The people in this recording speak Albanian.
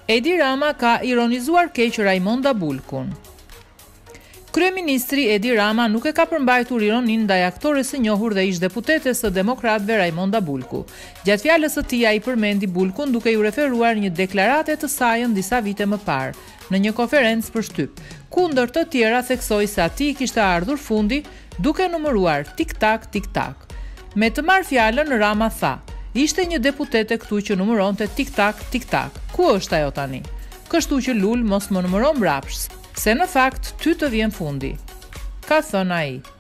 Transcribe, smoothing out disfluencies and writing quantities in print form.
Edi Rama ka ironizuar keq Raimonda Bulkun. Kryeministri Edi Rama nuk e ka përmbajtur ironin ndaj aktores së njohur dhe ish deputetes së Demokratëve Raimonda Bulku. Gjatë fjalës së tij ai përmendi Bulkun duke ju referuar një deklarate të saj disa vite më parë në një konferencë për shtyp, ku ndër të tjera theksoi se atij kishte ardhur fundi duke numëruar tik-tak, tik-tak. Me të marrë fjalën, Rama tha: "Ishte një deputete këtu që numëronte tik-tak, tik-tak. Ku është ajo tani? Kështu që lul mos më numëron mbrapsht, se në fakt ty të vjen fundi", ka thënë ai.